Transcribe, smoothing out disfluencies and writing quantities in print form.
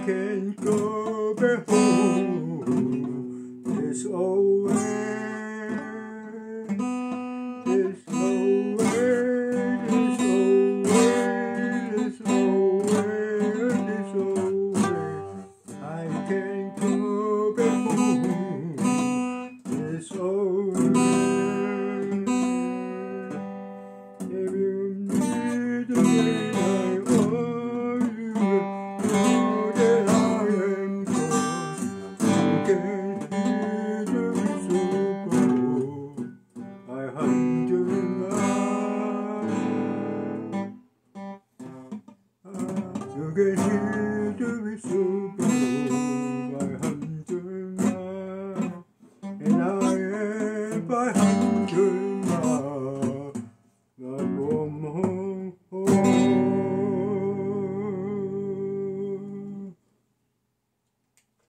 can't go back home. There's always, there's always, there's always, there's always, there's always. I can't go back home. There's always. If you need the way I owe you, know that I am gone. You can't hear the whistle blow. I hunt you now. You can hear the whistle blow. I hunt you now, and I am by